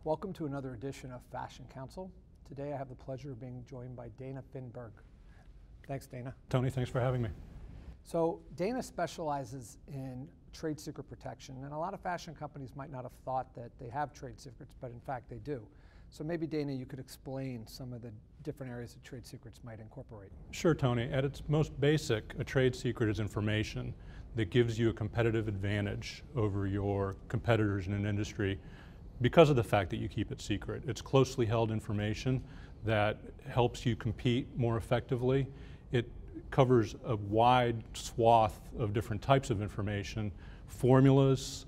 Welcome to another edition of Fashion Counsel. Today I have the pleasure of being joined by Dana Finberg. Thanks, Dana. Tony, thanks for having me. So Dana specializes in trade secret protection, and a lot of fashion companies might not have thought that they have trade secrets, but in fact they do. So maybe, Dana, you could explain some of the different areas that trade secrets might incorporate. Sure, Tony. At its most basic, a trade secret is information that gives you a competitive advantage over your competitors in an industry because of the fact that you keep it secret. It's closely held information that helps you compete more effectively. It covers a wide swath of different types of information, formulas,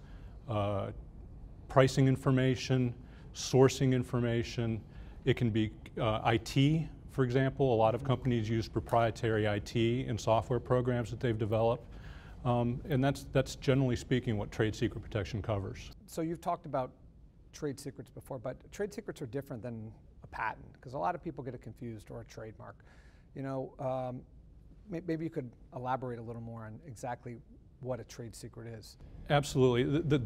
pricing information, sourcing information. It can be IT, for example. A lot of companies use proprietary IT and software programs that they've developed. And that's generally speaking what trade secret protection covers. So you've talked about trade secrets before, but trade secrets are different than a patent, because a lot of people get it confused, or a trademark. You know, maybe you could elaborate a little more on exactly what a trade secret is. Absolutely. The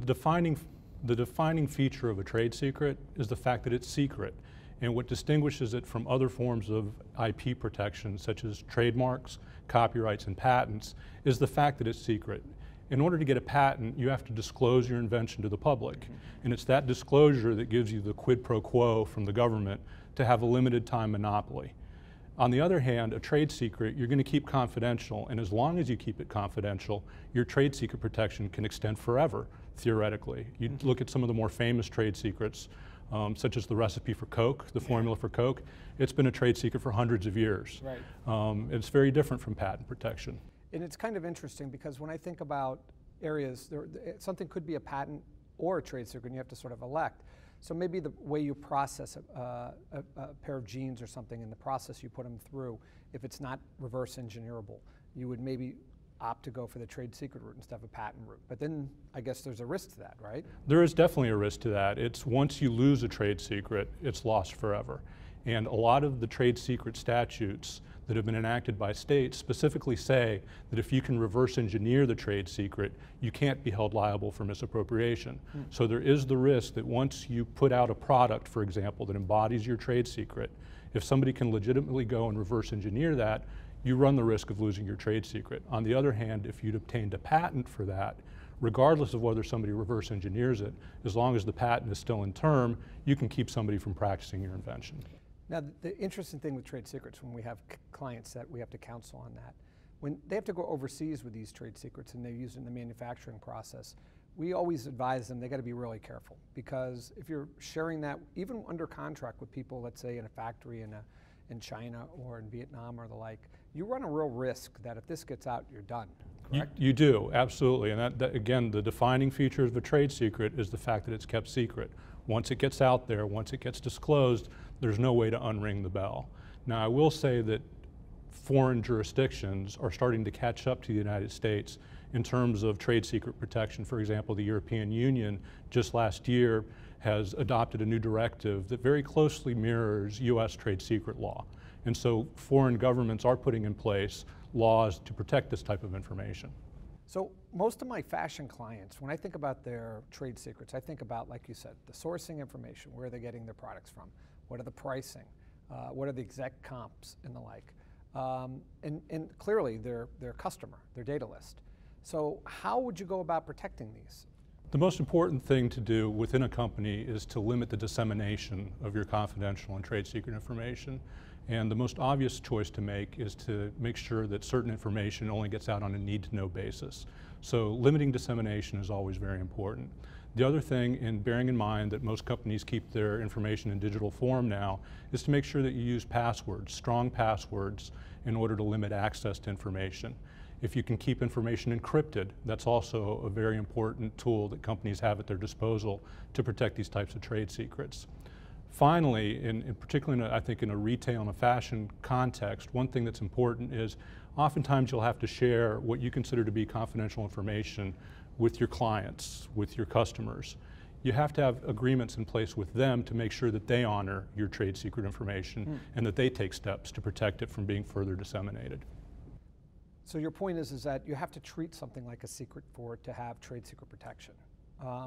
defining feature of a trade secret is the fact that it's secret. And what distinguishes it from other forms of IP protection, such as trademarks, copyrights, and patents, is the fact that it's secret. In order to get a patent, you have to disclose your invention to the public. And it's that disclosure that gives you the quid pro quo from the government to have a limited time monopoly. On the other hand, a trade secret, you're going to keep confidential, and as long as you keep it confidential, your trade secret protection can extend forever, theoretically. You look at some of the more famous trade secrets, such as the recipe for Coke, the formula for Coke. It's been a trade secret for hundreds of years. Right. It's very different from patent protection. And it's kind of interesting, because when I think about areas, something could be a patent or a trade secret, and you have to sort of elect. So maybe the way you process a pair of jeans or something, in the process you put them through, if it's not reverse engineerable, you would maybe opt to go for the trade secret route instead of a patent route. But then I guess there's a risk to that, right? There is definitely a risk to that. It's once you lose a trade secret, it's lost forever. And a lot of the trade secret statutes that have been enacted by states specifically say that if you can reverse engineer the trade secret, you can't be held liable for misappropriation. So there is the risk that once you put out a product, for example, that embodies your trade secret, if somebody can legitimately go and reverse engineer that, you run the risk of losing your trade secret. On the other hand, if you'd obtained a patent for that, regardless of whether somebody reverse engineers it, as long as the patent is still in term, you can keep somebody from practicing your invention. Now, the interesting thing with trade secrets, when we have clients that we have to counsel on that, when they have to go overseas with these trade secrets and they use it in the manufacturing process, we always advise them they got to be really careful, because if you're sharing that, even under contract with people, let's say in a factory in China or in Vietnam or the like, you run a real risk that if this gets out, you're done, correct? You do, absolutely. And that, again, the defining feature of a trade secret is the fact that it's kept secret. Once it gets out there, once it gets disclosed, there's no way to unring the bell. Now, I will say that foreign jurisdictions are starting to catch up to the United States in terms of trade secret protection. For example, the European Union just last year has adopted a new directive that very closely mirrors US trade secret law. And so foreign governments are putting in place laws to protect this type of information. So most of my fashion clients, when I think about their trade secrets, I think about, like you said, the sourcing information, where are they getting their products from, what are the pricing, what are the exec comps and the like, and clearly their customer, their data list. So how would you go about protecting these? The most important thing to do within a company is to limit the dissemination of your confidential and trade secret information. And the most obvious choice to make is to make sure that certain information only gets out on a need-to-know basis. So limiting dissemination is always very important. The other thing, and bearing in mind that most companies keep their information in digital form now, is to make sure that you use passwords, strong passwords, in order to limit access to information. If you can keep information encrypted, that's also a very important tool that companies have at their disposal to protect these types of trade secrets. Finally, in particularly, I think in a retail and a fashion context, one thing that's important is oftentimes you'll have to share what you consider to be confidential information with your clients, with your customers. You have to have agreements in place with them to make sure that they honor your trade secret information and that they take steps to protect it from being further disseminated. So your point is that you have to treat something like a secret for it to have trade secret protection.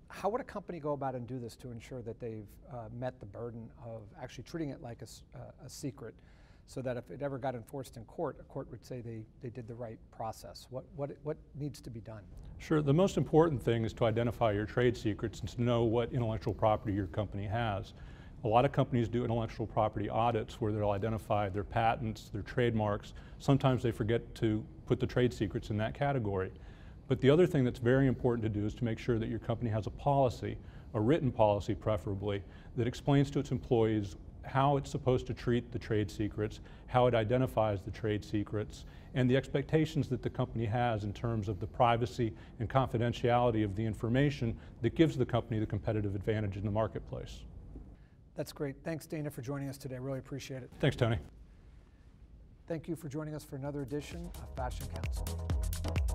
How would a company go about and do this to ensure that they've met the burden of actually treating it like a secret, so that if it ever got enforced in court, a court would say they did the right process? What needs to be done? Sure. The most important thing is to identify your trade secrets and to know what intellectual property your company has. A lot of companies do intellectual property audits where they'll identify their patents, their trademarks. Sometimes they forget to put the trade secrets in that category. But the other thing that's very important to do is to make sure that your company has a policy, a written policy preferably, that explains to its employees how it's supposed to treat the trade secrets, how it identifies the trade secrets, and the expectations that the company has in terms of the privacy and confidentiality of the information that gives the company the competitive advantage in the marketplace. That's great. Thanks, Dana, for joining us today. I really appreciate it. Thanks, Tony. Thank you for joining us for another edition of Fashion Counsel.